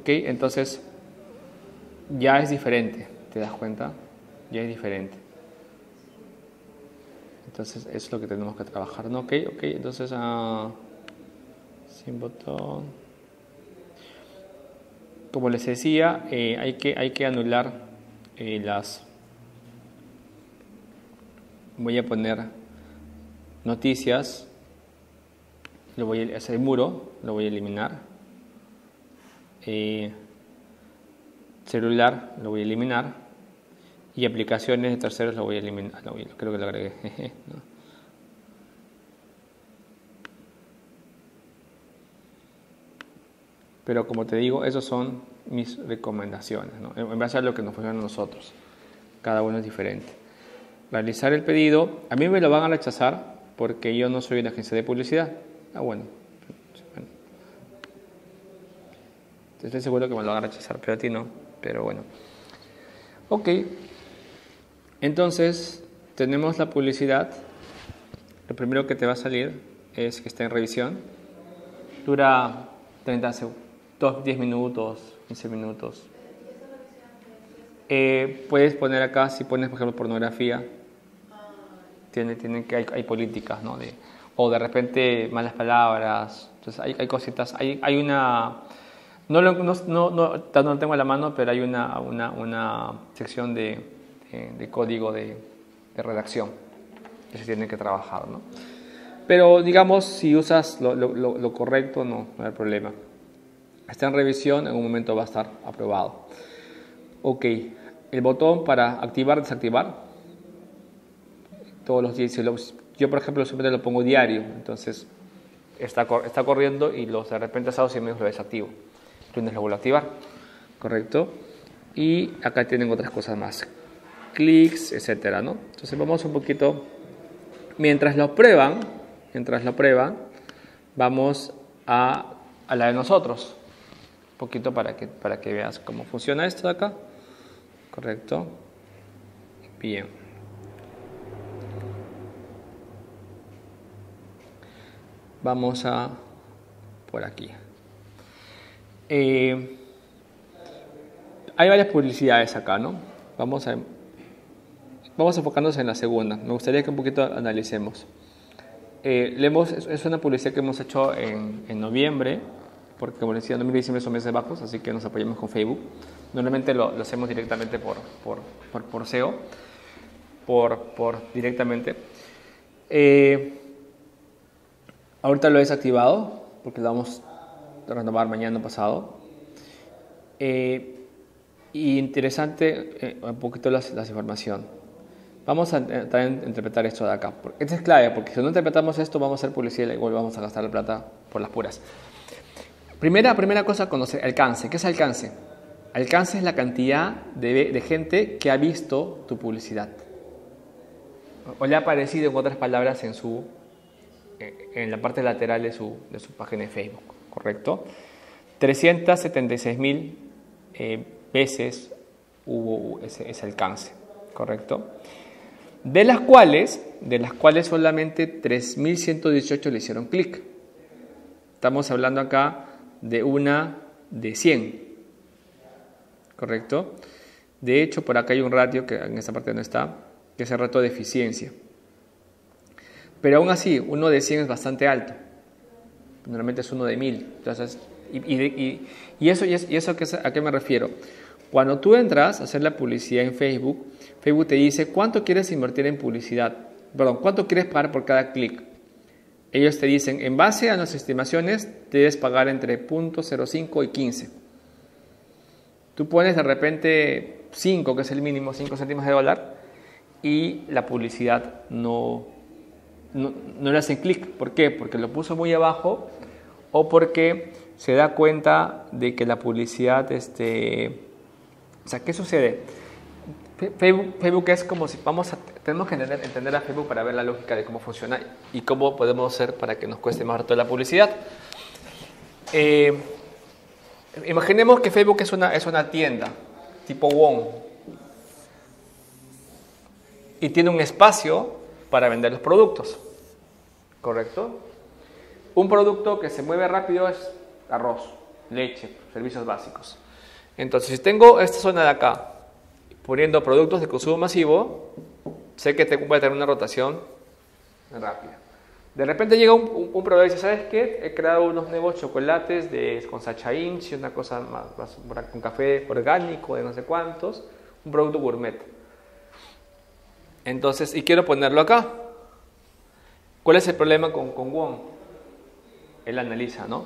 ¿Ok? Entonces, ya es diferente, ¿te das cuenta? Ya es diferente. Entonces, eso es lo que tenemos que trabajar, ¿no? ¿Ok? Ok, entonces, sin botón. Como les decía, hay que anular las... Voy a poner noticias, lo voy a hacer muro, lo voy a eliminar. Celular lo voy a eliminar. Y aplicaciones de terceros lo voy a eliminar. Creo que lo agregué. ¿No? Pero como te digo, esas son mis recomendaciones, ¿no? En base a lo que nos funciona a nosotros. Cada uno es diferente. Realizar el pedido. A mí me lo van a rechazar porque yo no soy una agencia de publicidad. Bueno. Estoy seguro que me lo van a rechazar, pero a ti no. Pero bueno. Ok. Entonces, tenemos la publicidad. Lo primero que te va a salir es que está en revisión. Dura 30 segundos, 10 minutos, 15 minutos. Puedes poner acá, si pones por ejemplo pornografía, tienen que hay políticas, ¿no? O de repente malas palabras. Entonces hay cositas, hay una... No tengo a la mano, pero hay una sección de código de redacción que se tiene que trabajar, ¿no? Pero digamos, si usas lo correcto, no hay problema. Está en revisión, en un momento va a estar aprobado. Ok, el botón para activar, desactivar, todos los días. Yo, por ejemplo, siempre lo pongo diario, entonces está corriendo y de repente sábados y domingos lo desactivo. Lunes lo vuelvo a activar, ¿correcto? Y acá tienen otras cosas más, clics, etcétera, ¿no? Entonces vamos un poquito, mientras lo prueban, vamos a la de nosotros, un poquito para que veas cómo funciona esto de acá, ¿correcto? Bien. Vamos a por aquí. Hay varias publicidades acá, ¿no? Vamos enfocándonos en la segunda. Me gustaría que un poquito analicemos. Es una publicidad que hemos hecho en noviembre, porque como les decía, noviembre y diciembre son meses bajos, así que nos apoyamos con Facebook. Normalmente lo hacemos directamente por SEO, directamente. Ahorita lo he desactivado, porque lo vamos a renovar mañana pasado. Y interesante un poquito la información. Vamos a interpretar esto de acá. Esto es clave, porque si no interpretamos esto, vamos a hacer publicidad y igual vamos a gastar la plata por las puras. Primera cosa, conocer alcance. ¿Qué es alcance? Alcance es la cantidad de gente que ha visto tu publicidad. O le ha aparecido, en otras palabras, en la parte lateral de su página de Facebook. ¿Correcto? 376.000 veces hubo ese alcance. ¿Correcto? De las cuales solamente 3.118 le hicieron clic. Estamos hablando acá de una de 100. ¿Correcto? De hecho, por acá hay un ratio que en esta parte no está, que es el ratio de eficiencia. Pero aún así, uno de 100 es bastante alto. Normalmente es uno de 1000. Entonces, ¿y eso a qué me refiero? Cuando tú entras a hacer la publicidad en Facebook, Facebook te dice cuánto quieres invertir en publicidad. Perdón, cuánto quieres pagar por cada clic. Ellos te dicen, en base a nuestras estimaciones, debes pagar entre 0.05 y 15. Tú pones de repente 5, que es el mínimo, 5 céntimos de dólar, y la publicidad no le hacen clic. ¿Por qué? Porque lo puso muy abajo o porque se da cuenta de que la publicidad... O sea, ¿qué sucede? Facebook es como si tenemos que entender a Facebook para ver la lógica de cómo funciona y cómo podemos hacer para que nos cueste más rato la publicidad. Imaginemos que Facebook es una tienda tipo Wong y tiene un espacio para vender los productos, ¿correcto? Un producto que se mueve rápido es arroz, leche, servicios básicos. Entonces, si tengo esta zona de acá, poniendo productos de consumo masivo, sé que voy a tener una rotación rápida. De repente llega un proveedor y dice, ¿sabes qué? He creado unos nuevos chocolates con Sacha Inchi, una cosa más con café orgánico de no sé cuántos, un producto gourmet. Entonces, y quiero ponerlo acá. ¿Cuál es el problema con Wong? Él analiza, ¿no?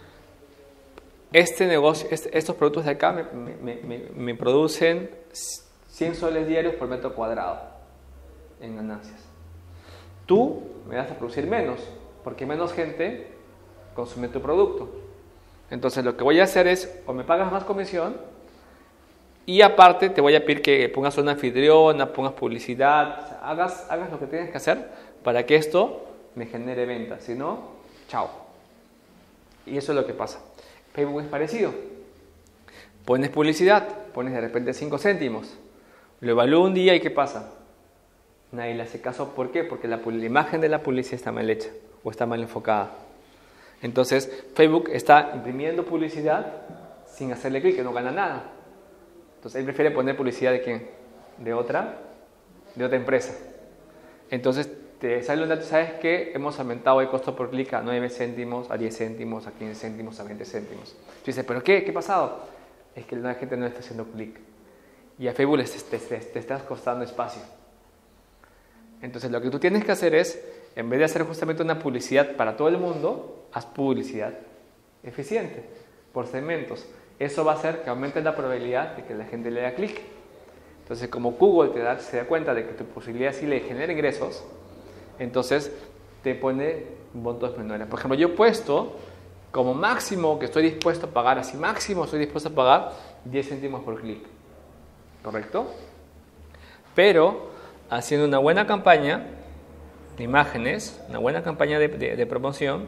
Este negocio, estos productos de acá me producen 100 soles diarios por metro cuadrado en ganancias. Tú me vas a producir menos, porque menos gente consume tu producto. Entonces lo que voy a hacer es, o me pagas más comisión, y aparte te voy a pedir que pongas una anfitriona, pongas publicidad, o sea, hagas lo que tienes que hacer para que esto me genere ventas. Si no, chao. Y eso es lo que pasa. Facebook es parecido. Pones publicidad, pones de repente 5 céntimos. Lo evalúo un día y ¿qué pasa? Nadie le hace caso. ¿Por qué? Porque la imagen de la publicidad está mal hecha o está mal enfocada. Entonces, Facebook está imprimiendo publicidad sin hacerle clic, que no gana nada. Entonces, él prefiere poner publicidad ¿de quién? De otra empresa. Entonces, te sale un dato, ¿sabes qué? Hemos aumentado el costo por clic a 9 céntimos, a 10 céntimos, a 15 céntimos, a 20 céntimos. Tú dices, ¿pero qué? ¿Qué ha pasado? Es que la gente no está haciendo clic. Y a Facebook te estás costando espacio. Entonces, lo que tú tienes que hacer es, en vez de hacer justamente una publicidad para todo el mundo, haz publicidad eficiente, por segmentos. Eso va a hacer que aumente la probabilidad de que la gente le dé clic. Entonces, como Google se da cuenta de que tu posibilidad sí le genera ingresos, entonces te pone montos menores. Por ejemplo, yo he puesto como máximo que estoy dispuesto a pagar, así máximo estoy dispuesto a pagar 10 céntimos por clic. ¿Correcto? Pero haciendo una buena campaña de imágenes, una buena campaña de promoción,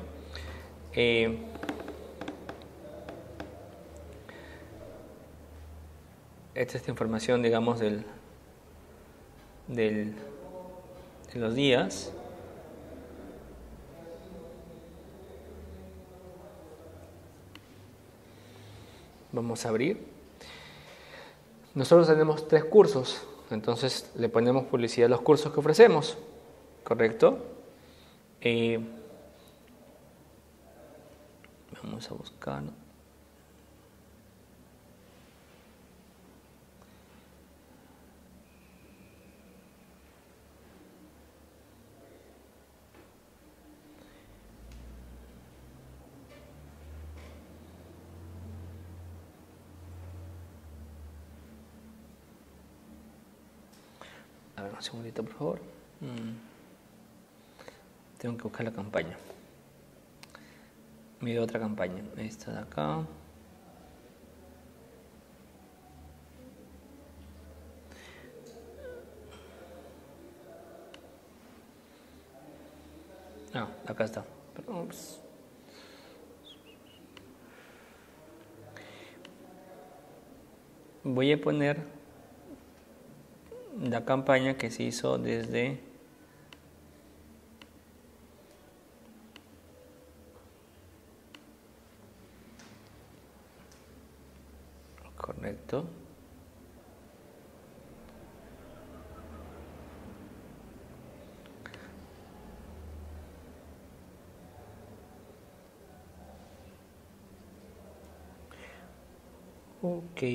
esta es la información, digamos, de los días. Vamos a abrir. Nosotros tenemos 3 cursos, entonces le ponemos publicidad a los cursos que ofrecemos, ¿correcto? Vamos a buscar. A ver, un segundito, por favor. Tengo que buscar la campaña. Me dio otra campaña. Esta de acá. Ah, acá está. Ups. Voy a poner la campaña que se hizo desde correcto. Ok.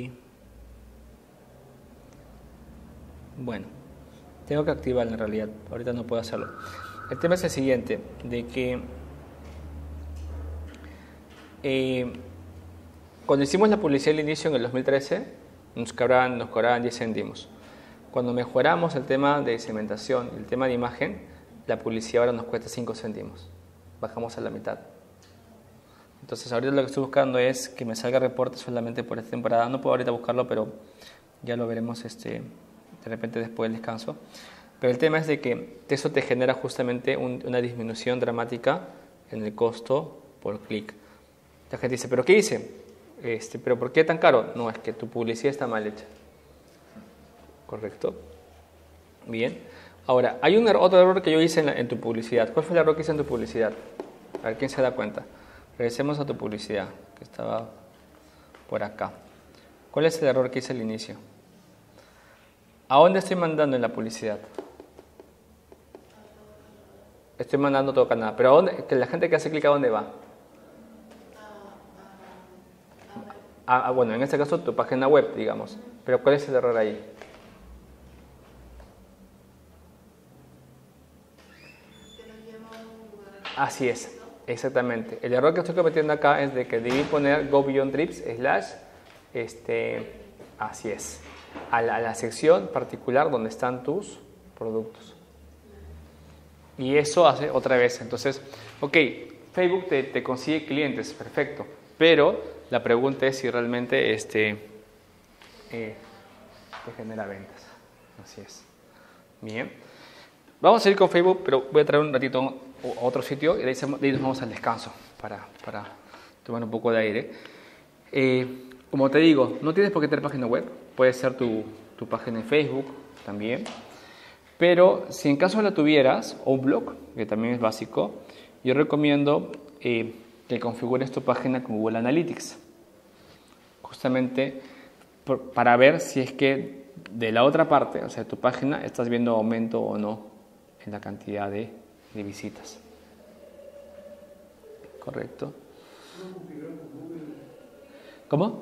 Bueno, tengo que activarla en realidad, ahorita no puedo hacerlo. El tema es el siguiente, de que cuando hicimos la publicidad al inicio en el 2013, nos cobraban 10 céntimos. Cuando mejoramos el tema de segmentación y el tema de imagen, la publicidad ahora nos cuesta 5 céntimos. Bajamos a la mitad. Entonces ahorita lo que estoy buscando es que me salga reporte solamente por esta temporada. No puedo ahorita buscarlo, pero ya lo veremos de repente después del descanso. Pero el tema es de que eso te genera justamente una disminución dramática en el costo por clic. La gente dice, ¿pero qué hice? ¿Pero por qué tan caro? No, es que tu publicidad está mal hecha. ¿Correcto? Bien. Ahora, hay otro error que yo hice en tu publicidad. ¿Cuál fue el error que hice en tu publicidad? A ver, ¿quién se da cuenta? Regresemos a tu publicidad. que estaba por acá. ¿Cuál es el error que hice al inicio? ¿A dónde estoy mandando en la publicidad? Estoy mandando todo Canadá. Pero ¿a dónde? Que la gente que hace clic, ¿a dónde va? Bueno, en este caso tu página web, digamos. Pero ¿cuál es el error ahí? Así es, exactamente. El error que estoy cometiendo acá es de que debí poner go beyond trips / así es, a la sección particular donde están tus productos. Y eso hace otra vez. Entonces, ok, Facebook te consigue clientes, perfecto. Pero la pregunta es si realmente te genera ventas. Así es. Bien. Vamos a ir con Facebook, pero voy a traer un ratito a otro sitio y de ahí nos vamos al descanso para tomar un poco de aire. Como te digo, no tienes por qué tener página web. Puede ser tu página en Facebook también. Pero si en caso la tuvieras, o un blog, que también es básico, yo recomiendo que configures tu página con Google Analytics. Justamente para ver si es que de la otra parte, o sea, de tu página, estás viendo aumento o no en la cantidad de visitas. ¿Correcto? ¿Cómo?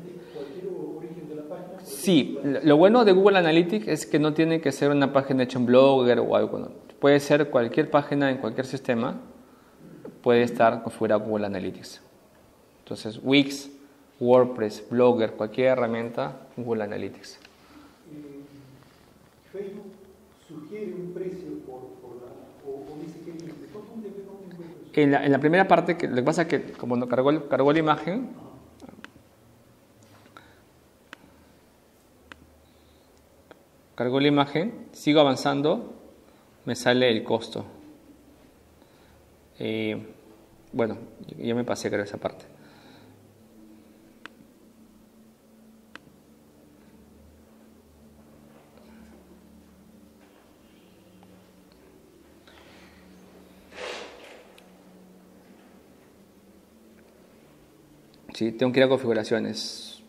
Sí, lo bueno de Google Analytics es que no tiene que ser una página hecha en Blogger o algo. ¿No? Puede ser cualquier página en cualquier sistema, puede estar configurada Google Analytics. Entonces, Wix, WordPress, Blogger, cualquier herramienta, Google Analytics. Facebook sugiere un precio o dice que en la primera parte, lo que pasa es que como no cargó la imagen, sigo avanzando, me sale el costo. Bueno, ya me pasé creo esa parte. Sí, tengo que ir a configuraciones.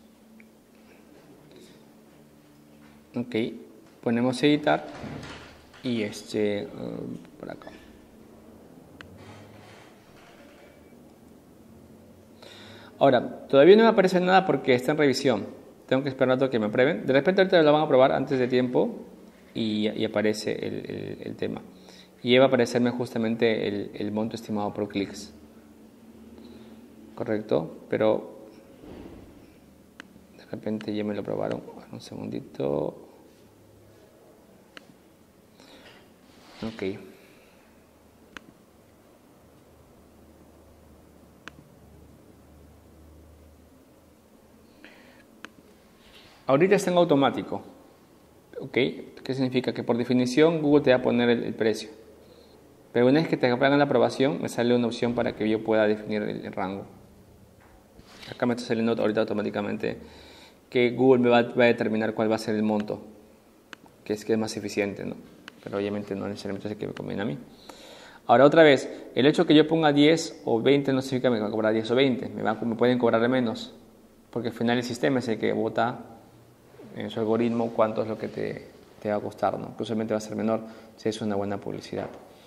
Ok, ponemos editar y por acá. Ahora, todavía no me aparece nada porque está en revisión. Tengo que esperar un rato que me aprueben. De repente ahorita lo van a aprobar antes de tiempo y aparece el tema. Y va a aparecerme justamente el monto estimado por clics. Correcto, pero de repente ya me lo aprobaron. Un segundito. Ok. Ahorita está en automático. Ok, ¿qué significa? Que por definición Google te va a poner el precio. Pero una vez que te hagan la aprobación, me sale una opción para que yo pueda definir el rango. Acá me está saliendo ahorita automáticamente que Google me va a determinar cuál va a ser el monto, que es más eficiente, ¿no? Pero obviamente no necesariamente es el que me conviene a mí. Ahora otra vez, el hecho que yo ponga 10 o 20 no significa que me va a cobrar 10 o 20, me pueden cobrar menos, porque al final el sistema es el que vota en su algoritmo cuánto es lo que te va a costar, ¿no? Que usualmente va a ser menor si es una buena publicidad.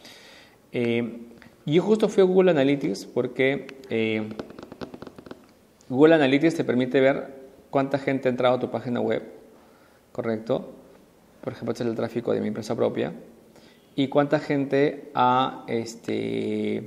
Yo justo fui a Google Analytics porque Google Analytics te permite ver cuánta gente ha entrado a tu página web, ¿correcto? Por ejemplo, este es el tráfico de mi empresa propia. Y cuánta gente le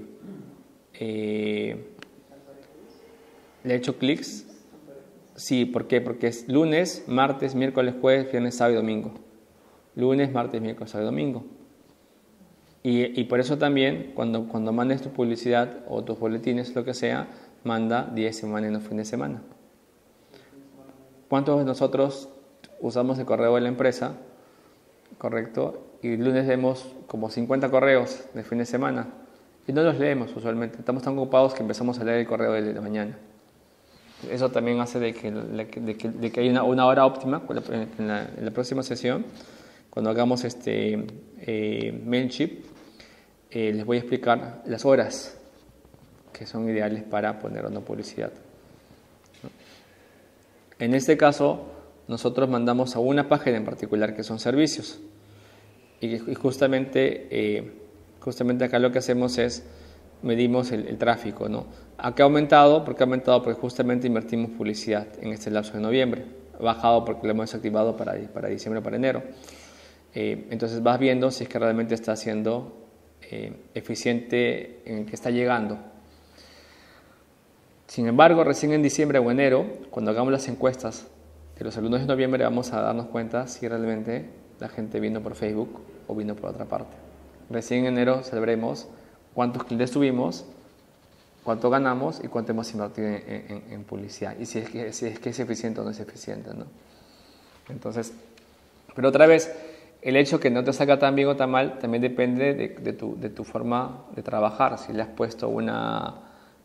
ha hecho clics. Sí, ¿por qué? Porque es lunes, martes, miércoles, jueves, viernes, sábado y domingo. Lunes, martes, miércoles, sábado y domingo. Y por eso también, cuando mandes tu publicidad o tus boletines, lo que sea, manda 10 semanas y no fin de semana. ¿Cuántos de nosotros usamos el correo de la empresa? ¿Correcto? Y el lunes leemos como 50 correos de fin de semana. Y no los leemos usualmente. Estamos tan ocupados que empezamos a leer el correo de la mañana. Eso también hace de que hay una hora óptima en la próxima sesión. Cuando hagamos MailChimp, les voy a explicar las horas que son ideales para poner una publicidad. En este caso, nosotros mandamos a una página en particular que son servicios. Y justamente acá lo que hacemos es medimos el tráfico, ¿no? ¿A qué ha aumentado? ¿Por qué ha aumentado? Porque justamente invertimos publicidad en este lapso de noviembre. Ha bajado porque lo hemos activado para diciembre o para enero. Entonces vas viendo si es que realmente está siendo eficiente en que está llegando. Sin embargo, recién en diciembre o enero, cuando hagamos las encuestas de los alumnos de noviembre, vamos a darnos cuenta si realmente la gente vino por Facebook o vino por otra parte. Recién en enero sabremos cuántos clientes tuvimos, cuánto ganamos y cuánto hemos invertido en publicidad. Y si es que es eficiente o no es eficiente, ¿no? Entonces, pero otra vez, el hecho que no te salga tan bien o tan mal también depende de tu forma de trabajar. Si le has puesto una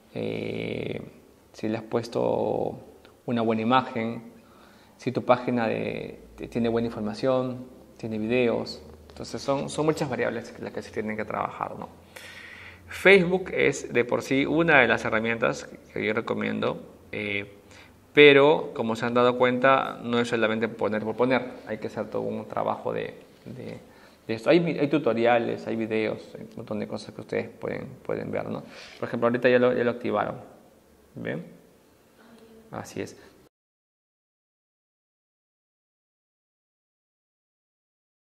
buena imagen, si tu página tiene buena información, tiene videos. Entonces son muchas variables las que se tienen que trabajar, ¿no? Facebook es de por sí una de las herramientas que yo recomiendo, pero como se han dado cuenta, no es solamente poner por poner, hay que hacer todo un trabajo de esto. Hay tutoriales, hay videos, hay un montón de cosas que ustedes pueden ver, ¿no? Por ejemplo, ahorita ya lo activaron, ¿ven? Así es.